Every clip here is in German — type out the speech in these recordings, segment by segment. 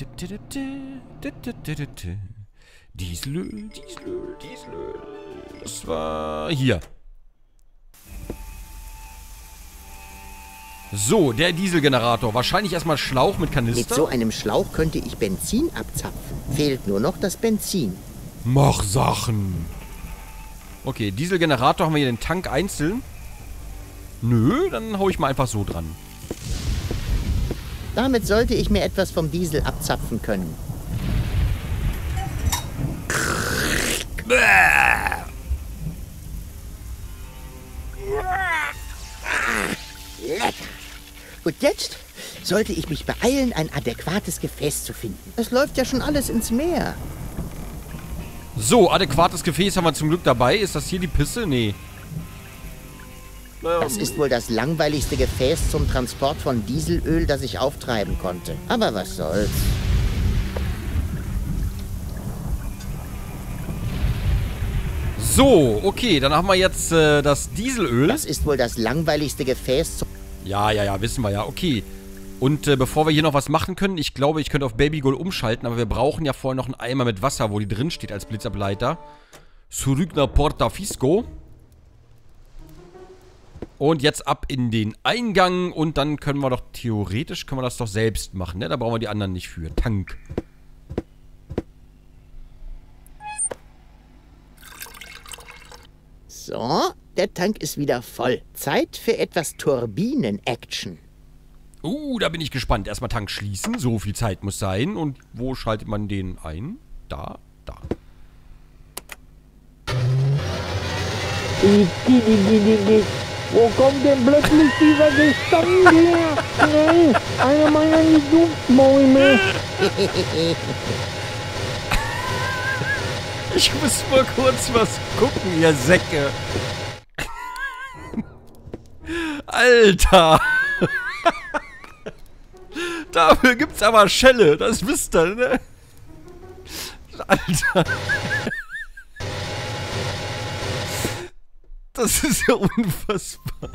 Dieselöl, Dieselöl, Dieselöl. Das war hier. So, der Dieselgenerator. Wahrscheinlich erstmal Schlauch mit Kanister. Mit so einem Schlauch könnte ich Benzin abzapfen. Fehlt nur noch das Benzin. Mach Sachen. Okay, Dieselgenerator, haben wir hier den Tank einzeln? Nö, dann hau ich mal einfach so dran. Damit sollte ich mir etwas vom Diesel abzapfen können. Lecker. Und jetzt sollte ich mich beeilen, ein adäquates Gefäß zu finden. Es läuft ja schon alles ins Meer. So, adäquates Gefäß haben wir zum Glück dabei. Ist das hier die Pisse? Nee. Das ist wohl das langweiligste Gefäß zum Transport von Dieselöl, das ich auftreiben konnte. Aber was soll's. So, okay, dann haben wir jetzt das Dieselöl. Das ist wohl das langweiligste Gefäß zum... Ja, wissen wir ja. Okay. Und bevor wir hier noch was machen können, ich glaube, ich könnte auf Babygold umschalten, aber wir brauchen ja vorher noch einen Eimer mit Wasser, wo die drin steht als Blitzableiter. Zurück nach Portafisco. Und jetzt ab in den Eingang und dann können wir doch, theoretisch können wir das doch selbst machen, ne? Da brauchen wir die anderen nicht für. Tank. So, der Tank ist wieder voll. Zeit für etwas Turbinen-Action. Da bin ich gespannt. Erstmal Tank schließen. So viel Zeit muss sein. Und wo schaltet man den ein? Da. Wo kommt denn plötzlich dieser Gestank her? Nein, eine meiner Lieblingsbäume. Ich muss mal kurz was gucken, ihr Säcke. Alter. Dafür gibt's aber Schelle, das wisst ihr, ne? Alter. Das ist ja unfassbar.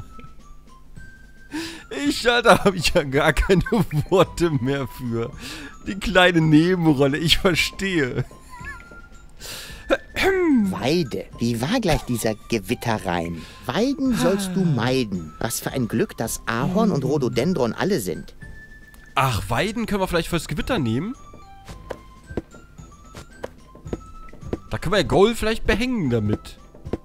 Da habe ich ja gar keine Worte mehr für. Die kleine Nebenrolle, ich verstehe. Weide. Wie war gleich dieser Gewitterreim? Weiden sollst du meiden. Was für ein Glück, dass Ahorn und Rhododendron alle sind. Ach, Weiden können wir vielleicht fürs Gewitter nehmen? Da können wir ja Gold vielleicht behängen damit.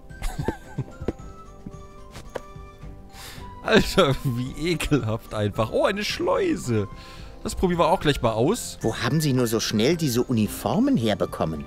Alter, wie ekelhaft einfach. Oh, eine Schleuse. Das probieren wir auch gleich mal aus. Wo haben sie nur so schnell diese Uniformen herbekommen?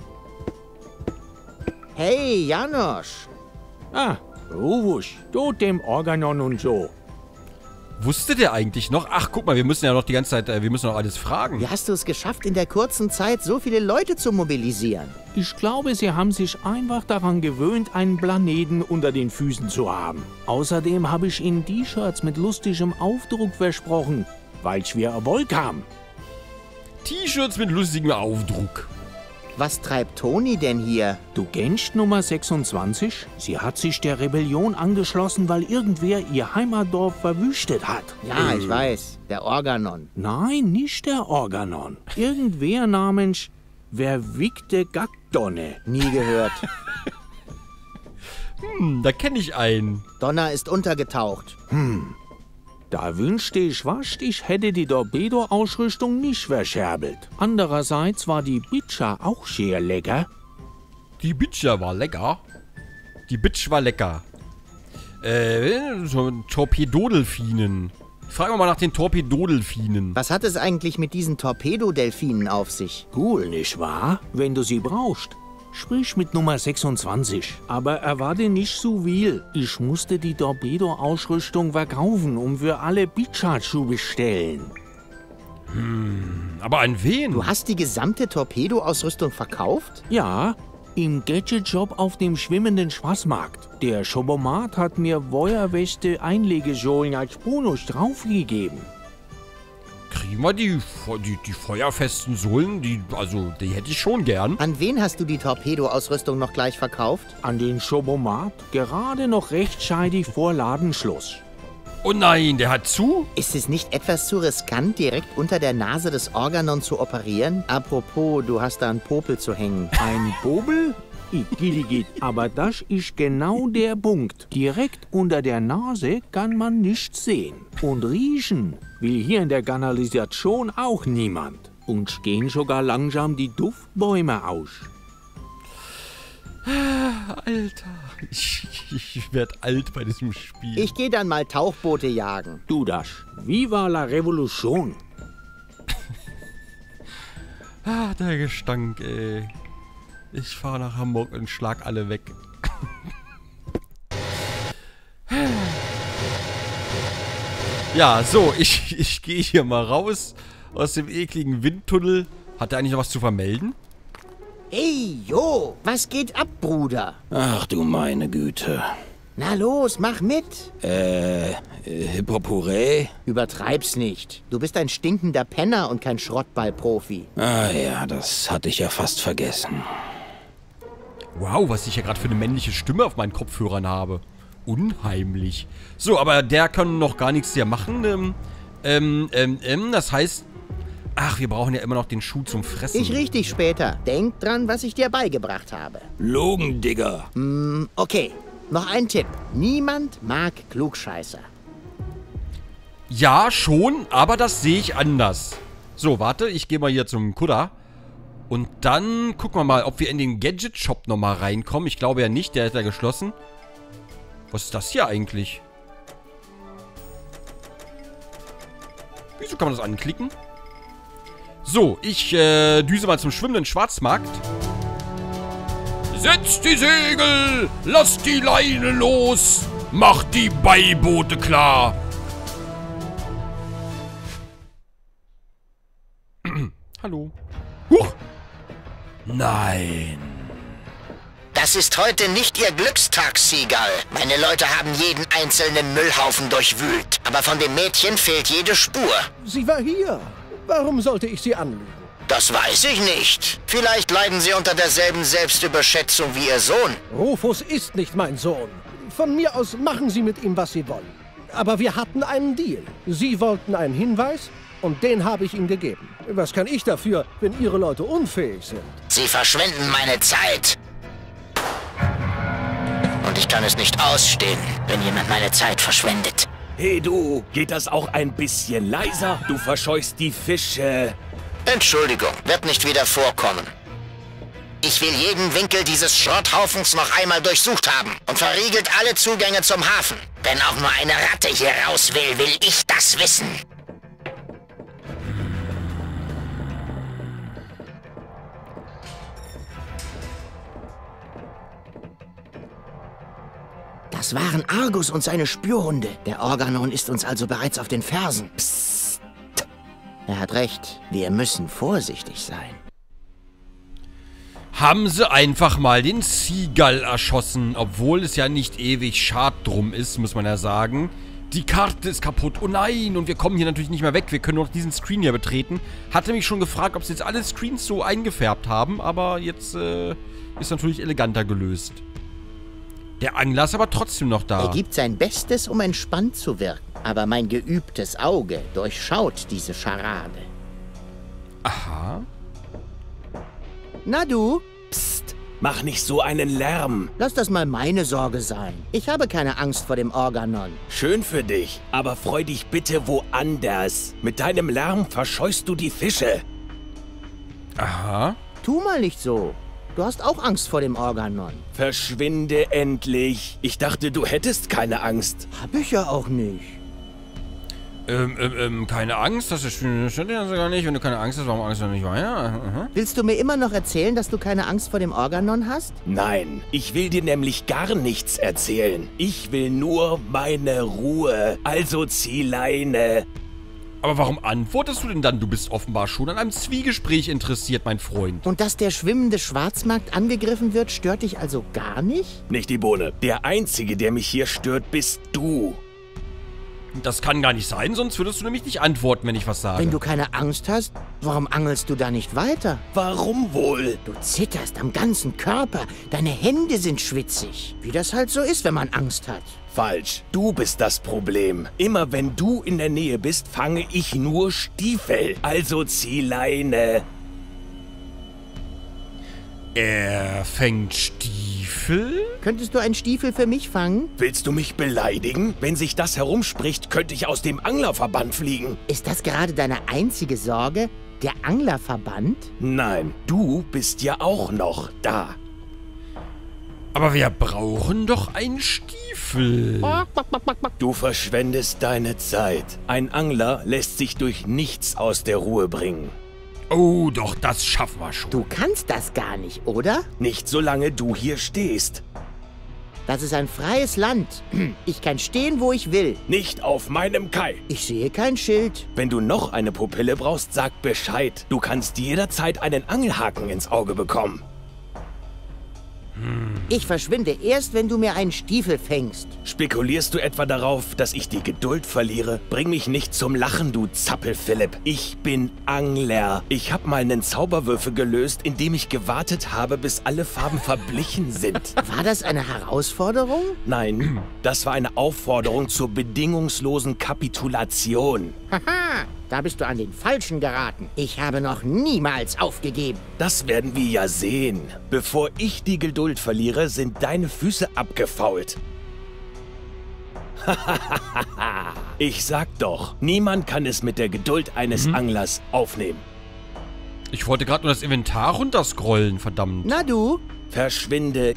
Hey, Janosch. Ah, Ruwusch, du dem Organon und so. Wusste der eigentlich noch? Ach, guck mal, wir müssen ja noch die ganze Zeit, wir müssen noch alles fragen. Wie hast du es geschafft, in der kurzen Zeit so viele Leute zu mobilisieren? Ich glaube, sie haben sich einfach daran gewöhnt, einen Planeten unter den Füßen zu haben. Außerdem habe ich ihnen T-Shirts mit lustigem Aufdruck versprochen, weil wir Erfolg haben. T-Shirts mit lustigem Aufdruck. Was treibt Toni denn hier? Du kennst Nummer 26? Sie hat sich der Rebellion angeschlossen, weil irgendwer ihr Heimatdorf verwüstet hat. Ja, ich weiß. Der Organon. Nein, nicht der Organon. Irgendwer namens Verwickte Gackdonne. Nie gehört. Da kenne ich einen. Donner ist untergetaucht. Da wünschte ich was, ich hätte die Torpedo-Ausrüstung nicht verscherbelt. Andererseits war die Bitscha auch sehr lecker. Die Bitscha war lecker. Die Bitch war lecker. So Torpedodelfinen. Ich frage mal nach den Torpedodelfinen. Was hat es eigentlich mit diesen Torpedodelfinen auf sich? Cool, nicht wahr? Wenn du sie brauchst. Sprich mit Nummer 26. Aber erwarte nicht zu viel. Ich musste die Torpedo-Ausrüstung verkaufen, um für alle Bitscha zu bestellen. Aber an wen? Du hast die gesamte Torpedo-Ausrüstung verkauft? Ja, im Gadget-Shop auf dem schwimmenden Schwarzmarkt. Der Schobomat hat mir Feuerweste Einlegesohlen als Bonus draufgegeben. Kriegen wir die feuerfesten Sohlen? Die hätte ich schon gern. An wen hast du die Torpedo-Ausrüstung noch gleich verkauft? An den Schobomat, gerade noch rechtzeitig vor Ladenschluss. Oh nein, der hat zu? Ist es nicht etwas zu riskant, direkt unter der Nase des Organon zu operieren? Apropos, du hast da einen Popel zu hängen. Ein Bobel? Igiligit. Aber das ist genau der Punkt. Direkt unter der Nase kann man nichts sehen. Und riechen will hier in der Kanalisation auch niemand. Und gehen sogar langsam die Duftbäume aus. Alter, ich werde alt bei diesem Spiel. Ich gehe dann mal Tauchboote jagen. Du das. Viva la Revolution. Ah, der Gestank, ey. Ich fahre nach Hamburg und schlag alle weg. Ja, so, ich gehe hier mal raus aus dem ekligen Windtunnel. Hat er eigentlich noch was zu vermelden? Hey, Jo, was geht ab, Bruder? Ach du meine Güte. Na los, mach mit. Hippopuree? Übertreib's nicht. Du bist ein stinkender Penner und kein Schrottball-Profi. Ah ja, das hatte ich ja fast vergessen. Wow, was ich ja gerade für eine männliche Stimme auf meinen Kopfhörern habe. Unheimlich. So, aber der kann noch gar nichts hier machen. Das heißt... Ach, wir brauchen ja immer noch den Schuh zum Fressen. Ich riech dich später. Denk dran, was ich dir beigebracht habe. Logen, Digga. Okay, noch ein Tipp. Niemand mag Klugscheißer. Ja, schon, aber das sehe ich anders. So, warte, ich gehe mal hier zum Kudder. Und dann gucken wir mal, ob wir in den Gadget-Shop nochmal reinkommen. Ich glaube ja nicht, der ist ja geschlossen. Was ist das hier eigentlich? Wieso kann man das anklicken? So, ich düse mal zum schwimmenden Schwarzmarkt. Setzt die Segel, lasst die Leine los, macht die Beiboote klar. Hallo. Huch! Nein. Das ist heute nicht Ihr Glückstag, Seagull. Meine Leute haben jeden einzelnen Müllhaufen durchwühlt. Aber von dem Mädchen fehlt jede Spur. Sie war hier. Warum sollte ich Sie anlügen? Das weiß ich nicht. Vielleicht leiden Sie unter derselben Selbstüberschätzung wie Ihr Sohn. Rufus ist nicht mein Sohn. Von mir aus machen Sie mit ihm, was Sie wollen. Aber wir hatten einen Deal. Sie wollten einen Hinweis und den habe ich Ihnen gegeben. Was kann ich dafür, wenn Ihre Leute unfähig sind? Sie verschwenden meine Zeit. Und ich kann es nicht ausstehen, wenn jemand meine Zeit verschwendet. Hey du, geht das auch ein bisschen leiser? Du verscheuchst die Fische. Entschuldigung, wird nicht wieder vorkommen. Ich will jeden Winkel dieses Schrotthaufens noch einmal durchsucht haben und verriegelt alle Zugänge zum Hafen. Wenn auch nur eine Ratte hier raus will, will ich das wissen. Das waren Argus und seine Spürhunde. Der Organon ist uns also bereits auf den Fersen. Psst. Er hat recht. Wir müssen vorsichtig sein. Haben sie einfach mal den Seagull erschossen, obwohl es ja nicht ewig schad drum ist, muss man ja sagen. Die Karte ist kaputt. Oh nein, und wir kommen hier natürlich nicht mehr weg. Wir können nur noch diesen Screen hier betreten. Hatte mich schon gefragt, ob sie jetzt alle Screens so eingefärbt haben, aber jetzt ist natürlich eleganter gelöst. Der Angler ist aber trotzdem noch da. Er gibt sein Bestes, um entspannt zu wirken. Aber mein geübtes Auge durchschaut diese Scharade. Aha. Na du? Psst, mach nicht so einen Lärm. Lass das mal meine Sorge sein. Ich habe keine Angst vor dem Organon. Schön für dich, aber freu dich bitte woanders. Mit deinem Lärm verscheust du die Fische. Aha. Tu mal nicht so. Du hast auch Angst vor dem Organon. Verschwinde endlich. Ich dachte, du hättest keine Angst. Hab ich ja auch nicht. Keine Angst, das stimmt ja sogar nicht. Wenn du keine Angst hast, warum Angst du nicht weiter? Aha. Willst du mir immer noch erzählen, dass du keine Angst vor dem Organon hast? Nein, ich will dir nämlich gar nichts erzählen. Ich will nur meine Ruhe. Also zieh Leine. Aber warum antwortest du denn dann? Du bist offenbar schon an einem Zwiegespräch interessiert, mein Freund. Und dass der schwimmende Schwarzmarkt angegriffen wird, stört dich also gar nicht? Nicht die Bohne. Der Einzige, der mich hier stört, bist du. Das kann gar nicht sein, sonst würdest du nämlich nicht antworten, wenn ich was sage. Wenn du keine Angst hast, warum angelst du da nicht weiter? Warum wohl? Du zitterst am ganzen Körper. Deine Hände sind schwitzig. Wie das halt so ist, wenn man Angst hat. Falsch. Du bist das Problem. Immer wenn du in der Nähe bist, fange ich nur Stiefel. Also zieh Leine. Er fängt Stiefel? Könntest du einen Stiefel für mich fangen? Willst du mich beleidigen? Wenn sich das herumspricht, könnte ich aus dem Anglerverband fliegen. Ist das gerade deine einzige Sorge? Der Anglerverband? Nein, du bist ja auch noch da. Aber wir brauchen doch einen Stiefel. Du verschwendest deine Zeit. Ein Angler lässt sich durch nichts aus der Ruhe bringen. Oh, doch, das schaffen wir schon. Du kannst das gar nicht, oder? Nicht solange du hier stehst. Das ist ein freies Land. Ich kann stehen, wo ich will. Nicht auf meinem Kai. Ich sehe kein Schild. Wenn du noch eine Pupille brauchst, sag Bescheid. Du kannst jederzeit einen Angelhaken ins Auge bekommen. Ich verschwinde erst, wenn du mir einen Stiefel fängst. Spekulierst du etwa darauf, dass ich die Geduld verliere? Bring mich nicht zum Lachen, du Zappel, Philipp. Ich bin Angler. Ich habe mal einen Zauberwürfel gelöst, indem ich gewartet habe, bis alle Farben verblichen sind. War das eine Herausforderung? Nein, das war eine Aufforderung zur bedingungslosen Kapitulation. Haha, da bist du an den Falschen geraten. Ich habe noch niemals aufgegeben. Das werden wir ja sehen. Bevor ich die Geduld verliere, sind deine Füße abgefault. Ich sag doch, niemand kann es mit der Geduld eines Anglers aufnehmen. Ich wollte gerade nur das Inventar runterscrollen, verdammt. Na du? Verschwinde.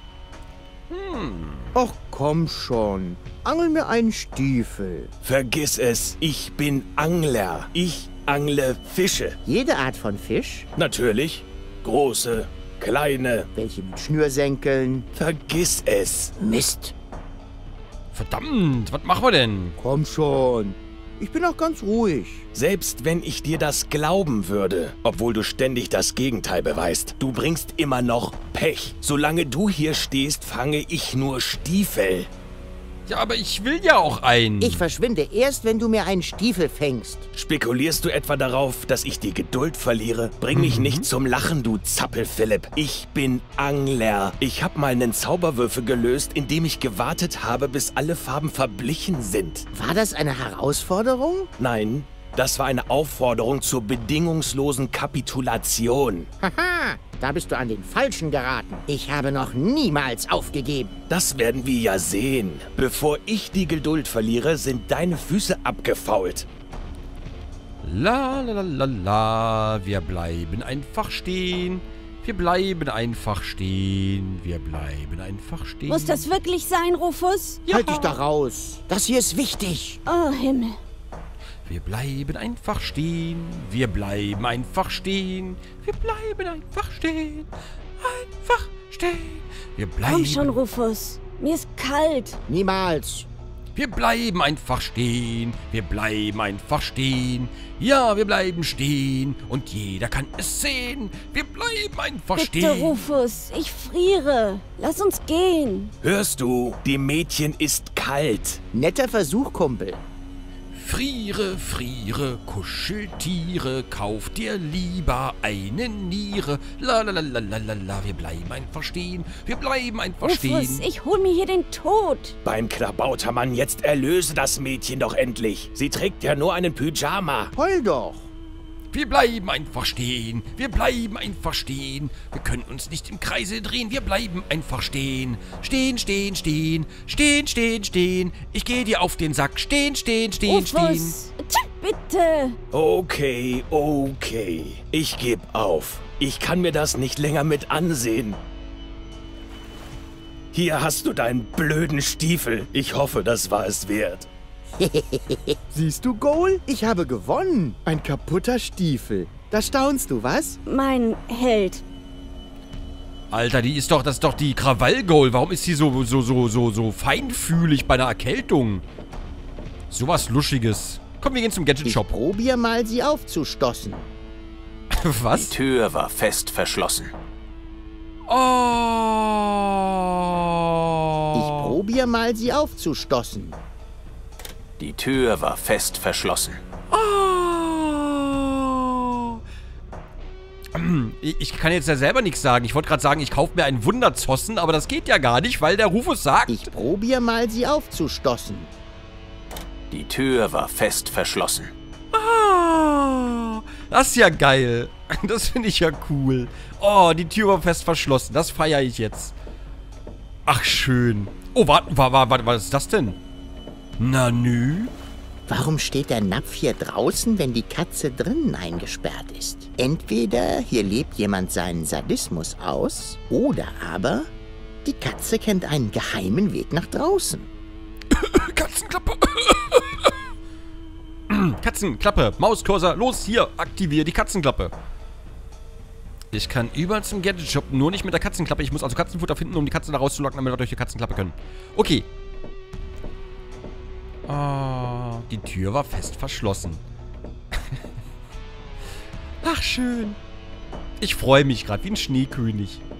Och, komm schon. Angel mir einen Stiefel. Vergiss es, ich bin Angler. Ich angle Fische. Jede Art von Fisch? Natürlich. Große, kleine. Welche mit Schnürsenkeln? Vergiss es. Mist. Verdammt, was machen wir denn? Komm schon. Ich bin auch ganz ruhig. Selbst wenn ich dir das glauben würde, obwohl du ständig das Gegenteil beweist, du bringst immer noch Pech. Solange du hier stehst, fange ich nur Stiefel. Ja, aber ich will ja auch einen. Ich verschwinde erst, wenn du mir einen Stiefel fängst. Spekulierst du etwa darauf, dass ich die Geduld verliere? Bring mich nicht zum Lachen, du Zappel, Philipp. Ich bin Angler. Ich habe mal einen Zauberwürfel gelöst, indem ich gewartet habe, bis alle Farben verblichen sind. War das eine Herausforderung? Nein, das war eine Aufforderung zur bedingungslosen Kapitulation. Haha, da bist du an den Falschen geraten. Ich habe noch niemals aufgegeben. Das werden wir ja sehen. Bevor ich die Geduld verliere, sind deine Füße abgefault. La la la la la. Wir bleiben einfach stehen. Wir bleiben einfach stehen. Wir bleiben einfach stehen. Muss das wirklich sein, Rufus? Halt dich da raus. Das hier ist wichtig. Oh, Himmel. Wir bleiben einfach stehen. Wir bleiben einfach stehen. Wir bleiben einfach stehen. Einfach stehen. Wir bleiben. Komm schon, Rufus. Mir ist kalt. Niemals. Wir bleiben einfach stehen. Wir bleiben einfach stehen. Ja, wir bleiben stehen. Und jeder kann es sehen. Wir bleiben einfach Bitte, stehen. Rufus. Ich friere. Lass uns gehen. Hörst du? Dem Mädchen ist kalt. Netter Versuch, Kumpel. Friere, friere, Kuscheltiere, kauf dir lieber eine Niere. La la la la la la la, wir bleiben einfach stehen. Wir bleiben einfach Rufus, stehen. ich hol mir hier den Tod. Beim Klabautermann, jetzt erlöse das Mädchen doch endlich. Sie trägt ja nur einen Pyjama. Heul doch. Wir bleiben einfach stehen. Wir bleiben einfach stehen. Wir können uns nicht im Kreise drehen. Wir bleiben einfach stehen. Stehen, stehen, stehen. Stehen, stehen, stehen. Ich gehe dir auf den Sack. Stehen, stehen, stehen, stehen. Rufus, bitte. Okay, okay. Ich geb auf. Ich kann mir das nicht länger mit ansehen. Hier hast du deinen blöden Stiefel. Ich hoffe, das war es wert. Siehst du, Goal? Ich habe gewonnen. Ein kaputter Stiefel. Da staunst du, was? Mein Held. Alter, das ist doch die Krawall-Goal. Warum ist sie so feinfühlig bei einer Erkältung? Sowas Luschiges. Komm, wir gehen zum Ich Gadget-Shop. probier mal, sie aufzustoßen. Was? Die Tür war fest verschlossen. Oh. Ich probier mal, sie aufzustoßen. Die Tür war fest verschlossen. Ich kann jetzt ja selber nichts sagen. Ich wollte gerade sagen, ich kaufe mir einen Wunderzossen, aber das geht ja gar nicht, weil der Rufus sagt... Ich probiere mal, sie aufzustoßen. Die Tür war fest verschlossen. Das ist ja geil. Das finde ich ja cool. Oh, die Tür war fest verschlossen. Das feiere ich jetzt. Ach, schön. Oh, warte, was ist das denn? Na nü? Warum steht der Napf hier draußen, wenn die Katze drinnen eingesperrt ist? Entweder hier lebt jemand seinen Sadismus aus, oder aber die Katze kennt einen geheimen Weg nach draußen. Katzenklappe. Katzenklappe. Mauscursor. Los, hier. Aktiviere die Katzenklappe. Ich kann überall zum Gadget-Shop, nur nicht mit der Katzenklappe. Ich muss also Katzenfutter finden, um die Katzen da rauszulocken, damit wir durch die Katzenklappe können. Okay. Oh, die Tür war fest verschlossen. Ach, schön. Ich freue mich gerade wie ein Schneekönig.